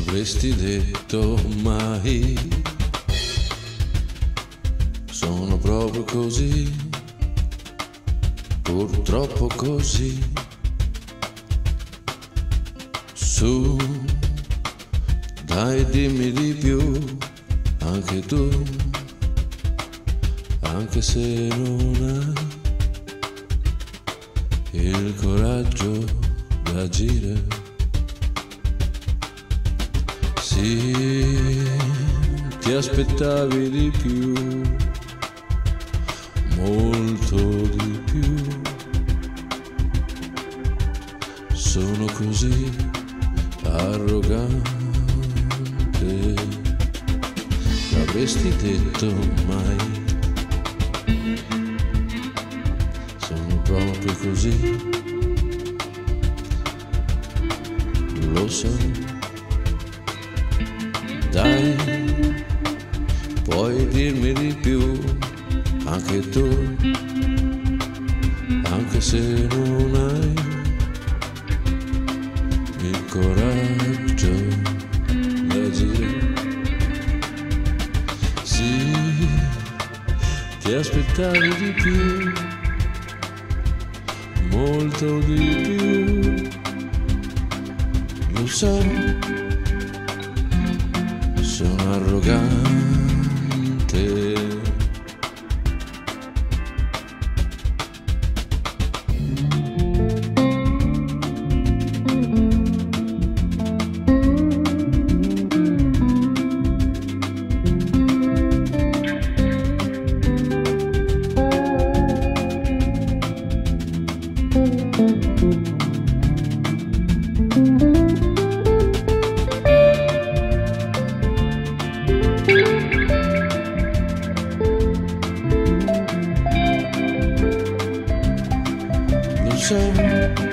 L'avresti detto mai, sono proprio così, purtroppo così. Su, dai dimmi di più, anche tu, anche se non hai il coraggio d'agire. Sì, ti aspettavi di più, molto di più. Sono così arrogante, l'avresti detto mai, sono proprio così, lo so. Dai, puoi dirmi di più, anche tu, anche se non hai il coraggio d'agire. Sì, ti aspettavi di più, molto di più, lo so. Sono arrogante. So